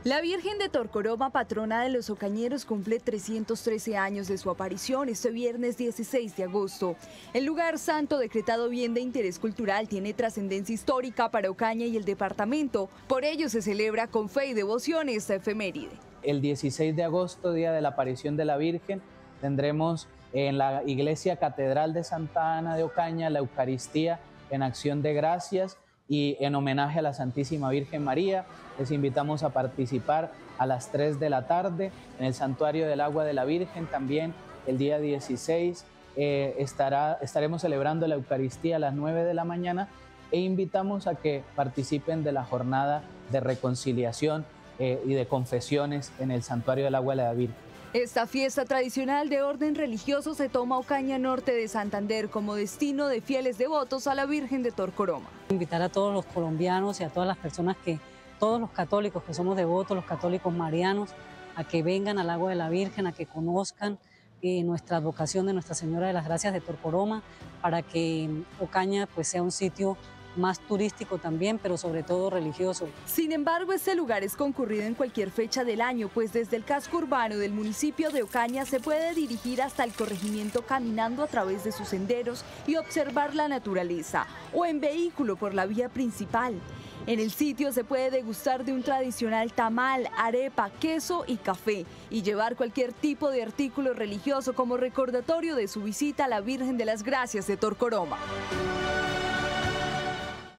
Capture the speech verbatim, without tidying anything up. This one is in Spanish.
La Virgen de Torcoroma, patrona de los ocañeros, cumple trescientos trece años de su aparición este viernes dieciséis de agosto. El lugar santo, decretado bien de interés cultural, tiene trascendencia histórica para Ocaña y el departamento. Por ello se celebra con fe y devoción esta efeméride. El dieciséis de agosto, día de la aparición de la Virgen, tendremos en la Iglesia Catedral de Santa Ana de Ocaña la Eucaristía en acción de gracias y en homenaje a la Santísima Virgen María. Les invitamos a participar a las tres de la tarde en el Santuario del Agua de la Virgen. También el día dieciséis eh, estará, estaremos celebrando la Eucaristía a las nueve de la mañana e invitamos a que participen de la jornada de reconciliación eh, y de confesiones en el Santuario del Agua de la Virgen. Esta fiesta tradicional de orden religioso se toma Ocaña Norte de Santander como destino de fieles devotos a la Virgen de Torcoroma. Invitar a todos los colombianos y a todas las personas que, todos los católicos que somos devotos, los católicos marianos, a que vengan al Agua de la Virgen, a que conozcan eh, nuestra advocación de Nuestra Señora de las Gracias de Torcoroma, para que Ocaña pues, sea un sitio más turístico también, pero sobre todo religioso. Sin embargo, este lugar es concurrido en cualquier fecha del año, pues desde el casco urbano del municipio de Ocaña se puede dirigir hasta el corregimiento caminando a través de sus senderos y observar la naturaleza, o en vehículo por la vía principal. En el sitio se puede degustar de un tradicional tamal, arepa, queso y café, y llevar cualquier tipo de artículo religioso como recordatorio de su visita a la Virgen de las Gracias de Torcoroma.